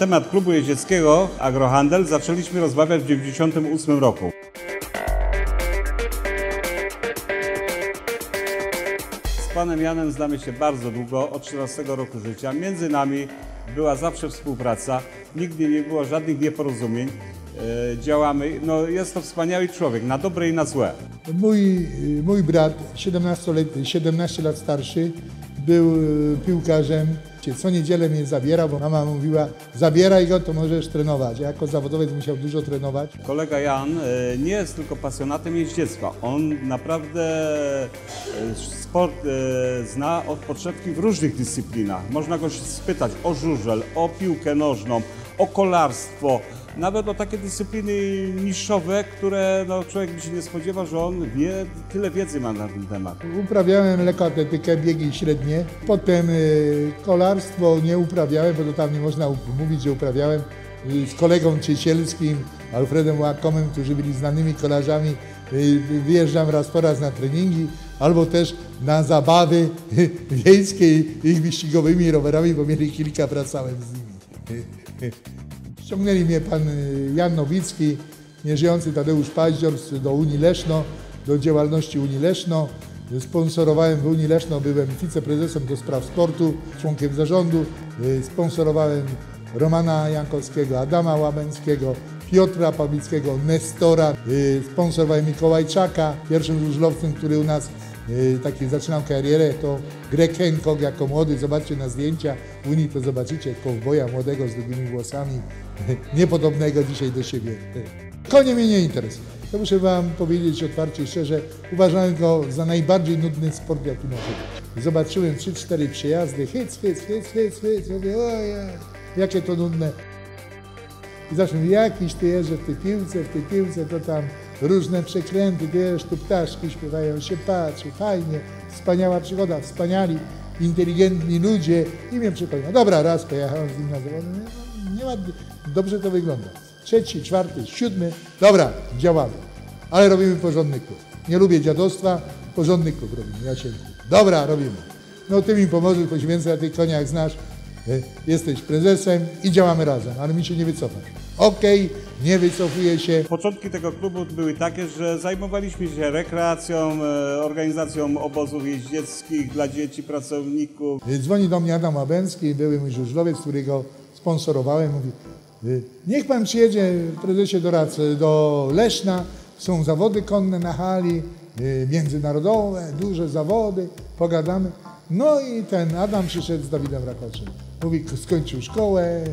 temat klubu jeździeckiego Agrohandel zaczęliśmy rozmawiać w 1998 roku. Z panem Janem znamy się bardzo długo, od 13 roku życia. Między nami była zawsze współpraca, nigdy nie było żadnych nieporozumień. Działamy, no jest to wspaniały człowiek, na dobre i na złe. Mój brat, 17 lat starszy, był piłkarzem. Co niedzielę mnie zabierał, bo mama mówiła, zabieraj go, to możesz trenować. Ja jako zawodowiec musiał dużo trenować. Kolega Jan nie jest tylko pasjonatem jeździectwa. On naprawdę sport zna od podszewki w różnych dyscyplinach. Można go spytać o żużel, o piłkę nożną, o kolarstwo, nawet o takie dyscypliny niszowe, które no, człowiek by się nie spodziewał, że on wie, tyle wiedzy ma na ten temat. Uprawiałem lekkoatletykę, biegi średnie, potem kolarstwo nie uprawiałem, bo to tam nie można mówić, że uprawiałem. Z kolegą Ciesielskim, Alfredem Łakomem, którzy byli znanymi kolarzami, wyjeżdżam raz po raz na treningi, albo też na zabawy wiejskie ich wyścigowymi rowerami, bo mieli kilka, wracałem z nimi. Ściągnęli mnie pan Jan Nowicki, nieżyjący Tadeusz Paździor do Unii Leszno, do działalności Unii Leszno. Sponsorowałem w Unii Leszno, byłem wiceprezesem do spraw sportu, członkiem zarządu. Sponsorowałem Romana Jankowskiego, Adama Łabęckiego, Piotra Pawlickiego, Nestora. Sponsorowałem Mikołajczaka, pierwszym żużlowcem, który u nas taki zaczynał karierę, to Greg Hancock jako młody, zobaczcie na zdjęcia w Unii, to zobaczycie kowboja młodego z długimi włosami, niepodobnego dzisiaj do siebie. Konie mnie nie interesuje. To muszę wam powiedzieć otwarcie i szczerze, uważałem go za najbardziej nudny sport, jaki może być. Zobaczyłem 3-4 przejazdy, hyc, mówię, ojej, jakie to nudne. I zawsze mówię, jakiś ty jeżdżę w tej piłce, to tam różne przekręty, wiesz, tu ptaszki śpiewają, się patrzy, fajnie, wspaniała przygoda, wspaniali, inteligentni ludzie i mnie przekonał. Dobra, raz pojechałem z nim na zawody, nieładnie, dobrze to wygląda. 3., 4., 7., dobra, działamy, ale robimy porządny klub. Nie lubię dziadostwa, porządny klub robimy, Jasieńku. Dobra, robimy. No ty mi pomożesz, bo się więcej na tych koniach znasz, jesteś prezesem i działamy razem, ale mi się nie wycofasz. Okej, nie wycofuję się. Początki tego klubu były takie, że zajmowaliśmy się rekreacją, organizacją obozów jeździeckich dla dzieci, pracowników. Dzwoni do mnie Adam Łabęcki, były mój żużlowiec, którego sponsorowałem. Mówi, niech pan przyjedzie, prezesie, do Leszna, są zawody konne na hali, międzynarodowe, duże zawody, pogadamy. No i ten Adam przyszedł z Dawidem Rakoczem. Mówi, skończył szkołę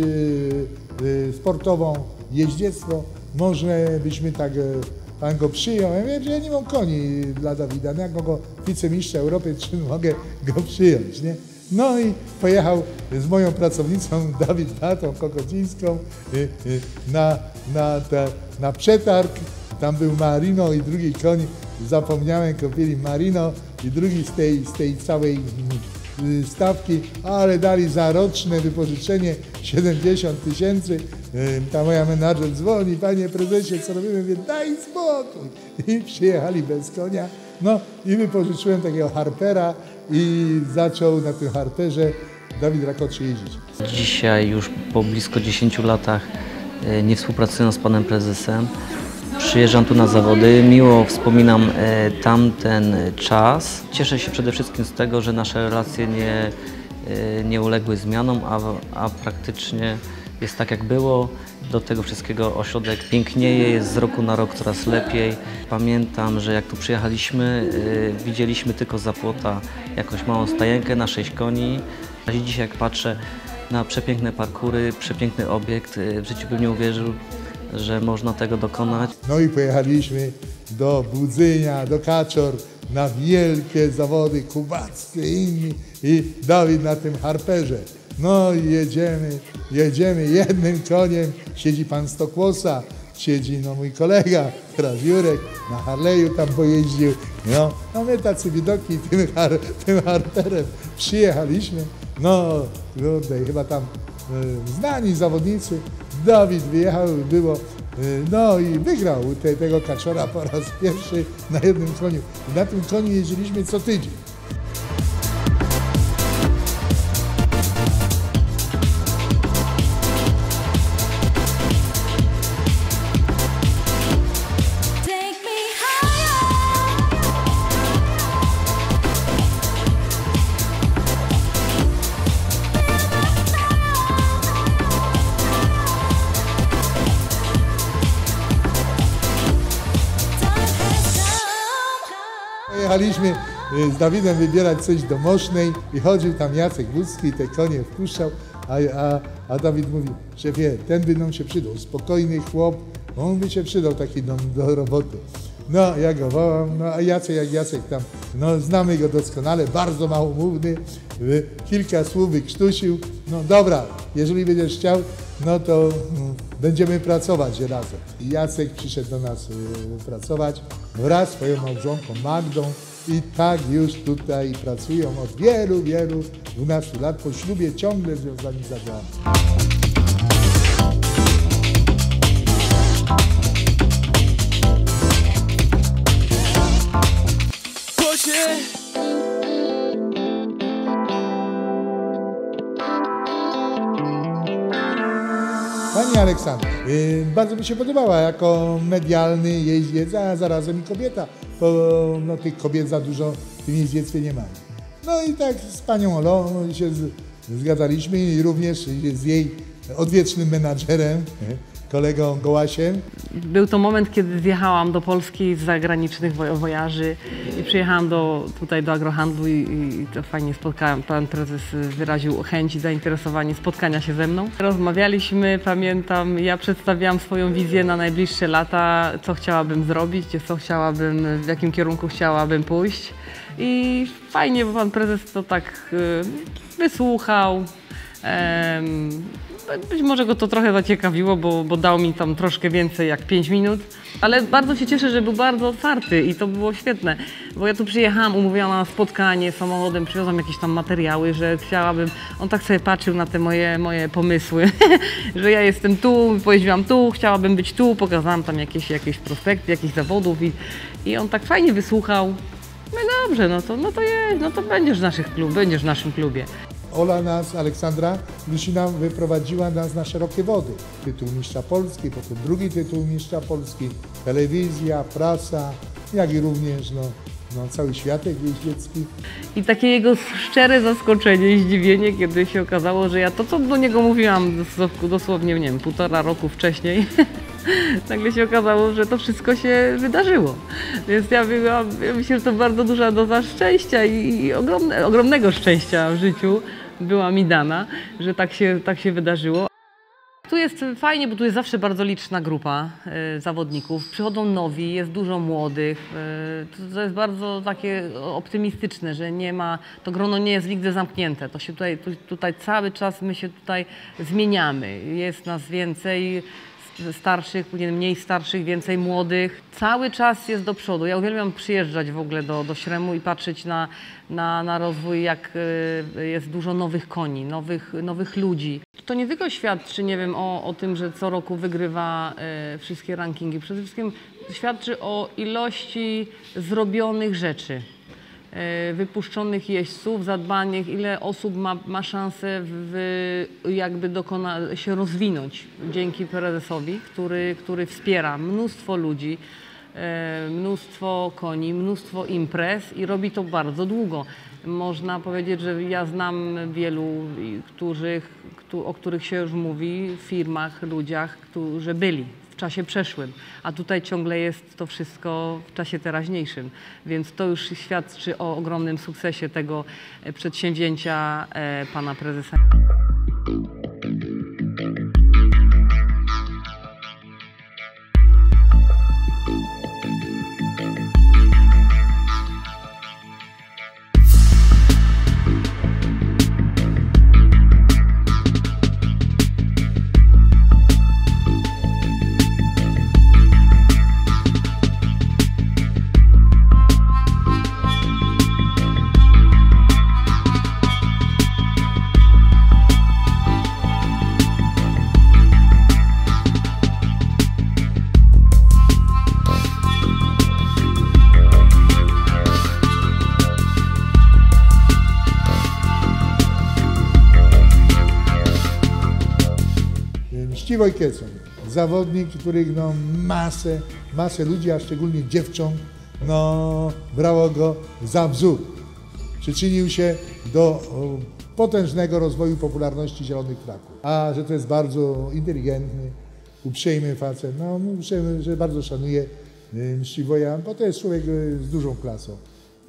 sportową, jeździectwo, może byśmy tak, pan go przyjął. Ja wiem, że ja nie mam koni dla Dawida, no jak go wicemistrza Europy, czy mogę go przyjąć, nie? No i pojechał z moją pracownicą, Dawid Beatą Kokocińską, na przetarg. Tam był Marino i drugi koń, zapomniałem, kupili Marino i drugi z tej całej stawki, ale dali za roczne wypożyczenie 70 000. Ta moja menadżer dzwoni, panie prezesie, co robimy? Mówię, daj spokój. I przyjechali bez konia. No i wypożyczyłem takiego harpera i zaczął na tym harperze Dawid Rakoczy jeździć. Dzisiaj już po blisko 10 latach nie współpracując z panem prezesem, przyjeżdżam tu na zawody, miło wspominam tamten czas. Cieszę się przede wszystkim z tego, że nasze relacje nie uległy zmianom, a praktycznie jest tak jak było. Do tego wszystkiego ośrodek pięknieje, jest z roku na rok coraz lepiej. Pamiętam, że jak tu przyjechaliśmy, widzieliśmy tylko za płota jakąś małą stajenkę na 6 koni. A dzisiaj jak patrzę na przepiękne parkury, przepiękny obiekt, w życiu bym nie uwierzył, że można tego dokonać. No i pojechaliśmy do Budzynia, do Kaczor na wielkie zawody kubackie inni i Dawid na tym harperze. No i jedziemy jednym koniem, siedzi pan Stokłosa, siedzi no mój kolega, teraz Jurek, na Harley'u tam pojeździł. No my tacy widoki tym harperem przyjechaliśmy. No tutaj chyba tam znani zawodnicy. Dawid wyjechał, było, no i wygrał tego Kaczora po raz pierwszy na jednym koniu. I na tym koniu jeździliśmy co tydzień. Pojechaliśmy z Dawidem wybierać coś do Mosznej i chodził tam Jacek Łódzki i te konie wpuszczał, a Dawid mówi, szefie, ten by nam się przydał, spokojny chłop, on by się przydał taki do roboty. No, ja go wołam, no a Jacek jak Jacek tam, no znamy go doskonale, bardzo małomówny, kilka słów wykrztusił. No dobra, jeżeli będziesz chciał, no to będziemy pracować razem. I Jacek przyszedł do nas pracować wraz z swoją małżonką Magdą i tak już tutaj pracują od wielu, 12 lat po ślubie, ciągle związani z Abrahamem. Pani Aleksandra, bardzo mi się podobała jako medialny jeździec, a zarazem i kobieta, bo no, tych kobiet za dużo w tym jeździectwie nie ma. No i tak z panią Olą się zgadzaliśmy i również z jej odwiecznym menadżerem, kolegą Gołasiem. Był to moment, kiedy zjechałam do Polski z zagranicznych wojaży i przyjechałam tutaj do Agrohandlu i to fajnie spotkałam. Pan prezes wyraził chęć i zainteresowanie spotkania się ze mną. Rozmawialiśmy, pamiętam, ja przedstawiałam swoją wizję na najbliższe lata, co chciałabym zrobić, w jakim kierunku chciałabym pójść. I fajnie, bo pan prezes to tak wysłuchał. Być może go to trochę zaciekawiło, bo dał mi tam troszkę więcej jak 5 minut, ale bardzo się cieszę, że był bardzo otwarty i to było świetne, bo ja tu przyjechałam, umówiłam na spotkanie samochodem, przywiozłam jakieś tam materiały, że chciałabym, on tak sobie patrzył na te moje pomysły, że ja jestem tu, pojeździłam tu, chciałabym być tu, pokazałam tam jakieś prospekty, jakichś zawodów i on tak fajnie wysłuchał. No dobrze, no to będziesz w naszym klubie. Ola nas, Aleksandra Lusina wyprowadziła nas na szerokie wody. Tytuł mistrza Polski, potem drugi tytuł mistrza Polski, telewizja, prasa, jak i również cały światek jeździecki. I takie jego szczere zaskoczenie i zdziwienie, kiedy się okazało, że ja to, co do niego mówiłam dosłownie, nie wiem, 1,5 roku wcześniej, nagle się okazało, że to wszystko się wydarzyło. Więc ja myślę, że to bardzo duża doza szczęścia i ogromnego szczęścia w życiu była mi dana, że tak się wydarzyło. Tu jest fajnie, bo tu jest zawsze bardzo liczna grupa zawodników. Przychodzą nowi, jest dużo młodych. To jest bardzo takie optymistyczne, że to grono nie jest nigdy zamknięte. To się tutaj cały czas my się tutaj zmieniamy. Jest nas więcej starszych, mniej starszych, więcej młodych. Cały czas jest do przodu. Ja uwielbiam przyjeżdżać w ogóle do Śremu i patrzeć na rozwój, jak jest dużo nowych koni, nowych ludzi. To nie tylko świadczy, nie wiem, o tym, że co roku wygrywa wszystkie rankingi. Przede wszystkim świadczy o ilości zrobionych rzeczy. Wypuszczonych jeźdźców, zadbanych, ile osób ma szansę się rozwinąć dzięki prezesowi, który wspiera mnóstwo ludzi, mnóstwo koni, mnóstwo imprez i robi to bardzo długo. Można powiedzieć, że ja znam wielu, o których się już mówi, w firmach, ludziach, którzy byli w czasie przeszłym, a tutaj ciągle jest to wszystko w czasie teraźniejszym, więc to już świadczy o ogromnym sukcesie tego przedsięwzięcia pana prezesa. Mściwoj Kiecon, zawodnik, których masę ludzi, a szczególnie dziewcząt, brało go za wzór. Przyczynił się do potężnego rozwoju popularności Zielonych Fraków. A że to jest bardzo inteligentny, uprzejmy facet, że bardzo szanuję Mściwoja, bo to jest człowiek z dużą klasą.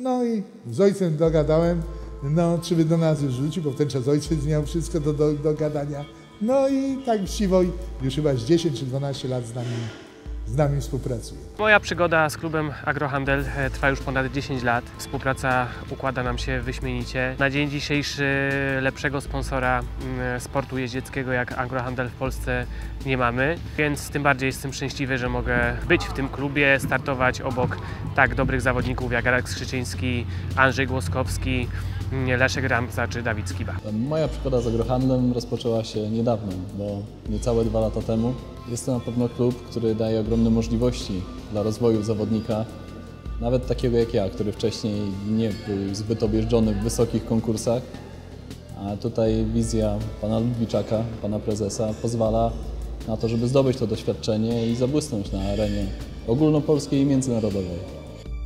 No i z ojcem dogadałem, no czy by do nas już wrócił, bo w ten czas ojciec miał wszystko do gadania. No i tak chciwo już chyba z 10 czy 12 lat z nami współpracuje. Moja przygoda z klubem Agrohandel trwa już ponad 10 lat. Współpraca układa nam się wyśmienicie. Na dzień dzisiejszy lepszego sponsora sportu jeździeckiego jak Agrohandel w Polsce nie mamy, więc tym bardziej jestem szczęśliwy, że mogę być w tym klubie, startować obok tak dobrych zawodników jak Arek Skrzyczyński, Andrzej Głoskowski, Leszek Ramca czy Dawid Skiba. Moja przygoda z agrohandlem rozpoczęła się niedawno, bo niecałe 2 lata temu. Jest to na pewno klub, który daje ogromne możliwości dla rozwoju zawodnika, nawet takiego jak ja, który wcześniej nie był zbyt objeżdżony w wysokich konkursach. A tutaj wizja pana Ludwiczaka, pana prezesa, pozwala na to, żeby zdobyć to doświadczenie i zabłysnąć na arenie ogólnopolskiej i międzynarodowej.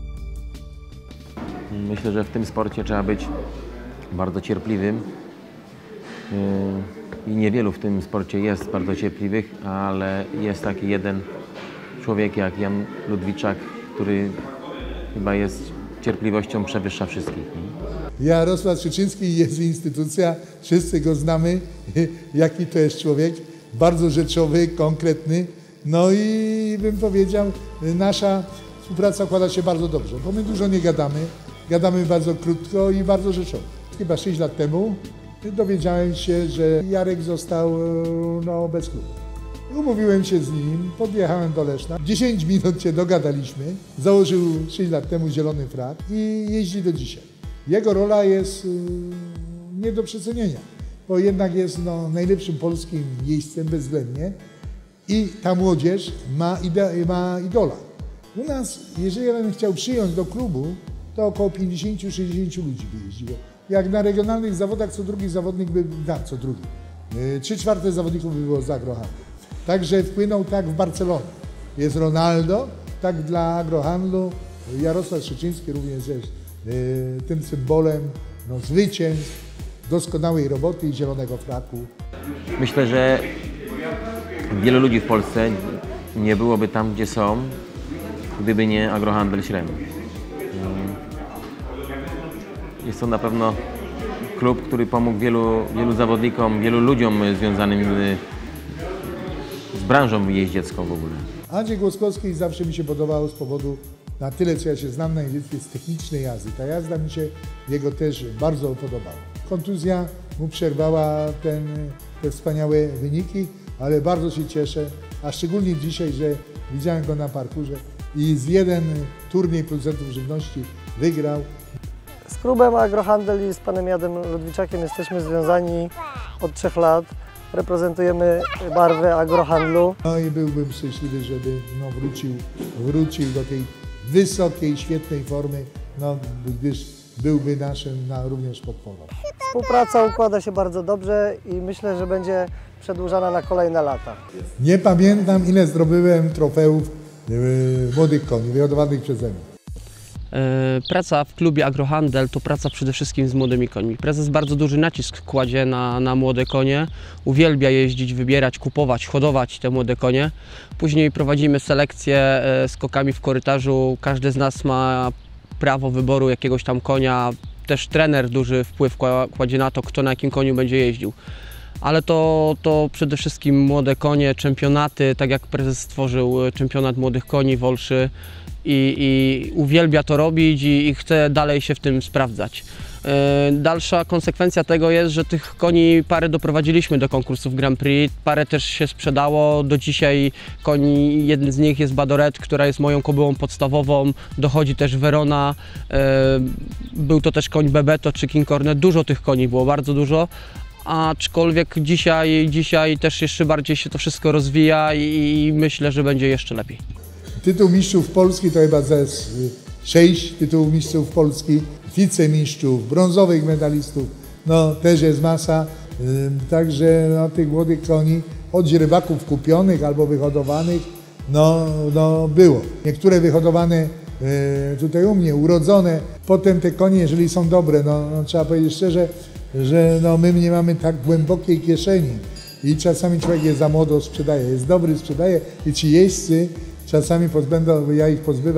Myślę, że w tym sporcie trzeba być bardzo cierpliwym i niewielu w tym sporcie jest bardzo cierpliwych, ale jest taki jeden człowiek jak Jan Ludwiczak, który chyba jest cierpliwością przewyższa wszystkich. Jarosław Skrzyczyński jest instytucja, wszyscy go znamy, jaki to jest człowiek, bardzo rzeczowy, konkretny. No i bym powiedział, nasza współpraca układa się bardzo dobrze, bo my dużo nie gadamy, gadamy bardzo krótko i bardzo rzeczowo. Chyba 6 lat temu dowiedziałem się, że Jarek został bez klubu. Umówiłem się z nim, podjechałem do Leszna, 10 minut się dogadaliśmy, założył 6 lat temu zielony frak i jeździ do dzisiaj. Jego rola jest nie do przecenienia, bo jednak jest najlepszym polskim jeźdźcem bezwzględnie i ta młodzież ma idola. U nas, jeżeli ja bym chciał przyjąć do klubu, to około 50-60 ludzi by jeździło. Jak na regionalnych zawodach co drugi zawodnik by, 3/4 zawodników by było z agrohandlu. Także wpłynął tak w Barcelonie. Jest Ronaldo, tak dla agrohandlu. Jarosław Skrzyczyński również jest tym symbolem zwycięstw, doskonałej roboty i zielonego fraku. Myślę, że wielu ludzi w Polsce nie byłoby tam, gdzie są, gdyby nie Agrohandel Śrem. Jest to na pewno klub, który pomógł wielu zawodnikom, wielu ludziom związanym z branżą jeździecką w ogóle. Andrzej Głoskowski zawsze mi się podobał z powodu, na tyle co ja się znam na jeździectwie, z technicznej jazdy. Ta jazda mi się jego też bardzo podobała. Kontuzja mu przerwała te wspaniałe wyniki, ale bardzo się cieszę, a szczególnie dzisiaj, że widziałem go na parkurze i z jeden turniej producentów żywności wygrał. Z klubem Agrohandel i z panem Jadem Ludwiczakiem jesteśmy związani od 3 lat. Reprezentujemy barwy agrohandlu. No i byłbym szczęśliwy, żeby wrócił do tej wysokiej, świetnej formy, gdyż byłby naszym również podporą. Współpraca układa się bardzo dobrze i myślę, że będzie przedłużana na kolejne lata. Nie pamiętam, ile zdobyłem trofeów młodych koni, wyhodowanych przeze mnie. Praca w klubie Agrohandel to praca przede wszystkim z młodymi końmi. Prezes bardzo duży nacisk kładzie na młode konie. Uwielbia jeździć, wybierać, kupować, hodować te młode konie. Później prowadzimy selekcję skokami w korytarzu. Każdy z nas ma prawo wyboru jakiegoś tam konia. Też trener duży wpływ kładzie na to, kto na jakim koniu będzie jeździł. Ale to przede wszystkim młode konie, czempionaty, tak jak prezes stworzył czempionat młodych koni w Olszy i uwielbia to robić i chce dalej się w tym sprawdzać. Dalsza konsekwencja tego jest, że tych koni parę doprowadziliśmy do konkursów Grand Prix, parę też się sprzedało. Do dzisiaj koni, jeden z nich jest Badoret, która jest moją kobyłą podstawową, dochodzi też Verona, był to też koń Bebeto czy King Cornet, dużo tych koni było, bardzo dużo. Aczkolwiek dzisiaj też jeszcze bardziej się to wszystko rozwija i myślę, że będzie jeszcze lepiej. Tytuł mistrzów Polski to chyba 6 tytułów mistrzów Polski, wicemistrzów, brązowych medalistów, też jest masa. Także tych młodych koni od źrebaków kupionych albo wyhodowanych, było. Niektóre wyhodowane tutaj u mnie, urodzone, potem te konie, jeżeli są dobre, trzeba powiedzieć szczerze, że my nie mamy tak głębokiej kieszeni i czasami człowiek jest za młodo, sprzedaje, jest dobry, sprzedaje i ci jeźdźcy czasami ja ich pozbywam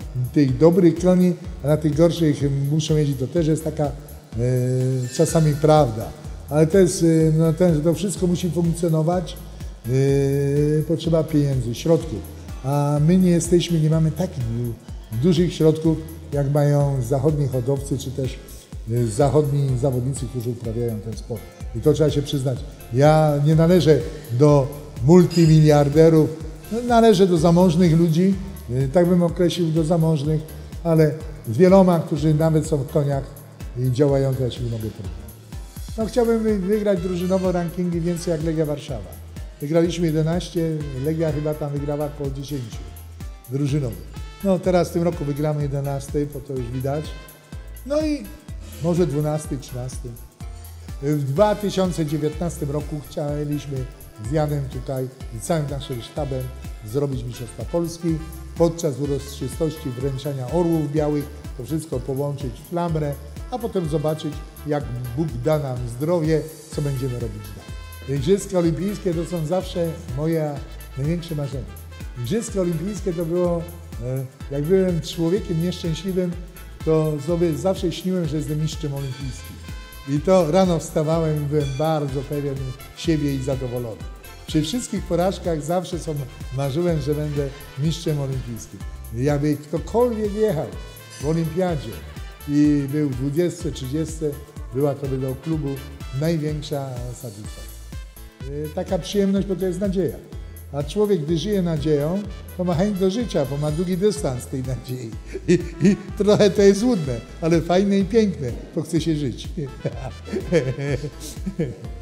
tych dobrych koni, a na tych gorszych muszą jeździć. To też jest taka czasami prawda. Ale to jest, to wszystko musi funkcjonować. Potrzeba pieniędzy, środków. A my nie mamy takich dużych środków, jak mają zachodni hodowcy, czy też zachodni zawodnicy, którzy uprawiają ten sport. I to trzeba się przyznać. Ja nie należę do multimiliarderów, należę do zamożnych ludzi, tak bym określił, do zamożnych, ale z wieloma, którzy nawet są w koniach i działają, to ja się nie mogę porównać. No, chciałbym wygrać drużynowo rankingi więcej jak Legia Warszawa. Wygraliśmy 11, Legia chyba tam wygrała około 10 drużynowych. No teraz w tym roku wygramy 11, bo to już widać. No i może 12, 13. W 2019 roku chcieliśmy z Janem tutaj i całym naszym sztabem zrobić Mistrzostwa Polski. Podczas uroczystości wręczania orłów białych to wszystko połączyć w flamrę, a potem zobaczyć, jak Bóg da nam zdrowie, co będziemy robić dalej. Igrzyska Olimpijskie to są zawsze moje największe marzenie. Igrzyska Olimpijskie to było, jak byłem człowiekiem nieszczęśliwym, to sobie zawsze śniłem, że jestem mistrzem olimpijskim. I to rano wstawałem i byłem bardzo pewien siebie i zadowolony. Przy wszystkich porażkach zawsze marzyłem, że będę mistrzem olimpijskim. Jakby ktokolwiek jechał w olimpiadzie i był w 20, 30, była to dla klubu największa satysfakcja. Taka przyjemność, bo to jest nadzieja. A człowiek, gdy żyje nadzieją, to ma chęć do życia, bo ma długi dystans tej nadziei. I trochę to jest złudne, ale fajne i piękne, to chce się żyć.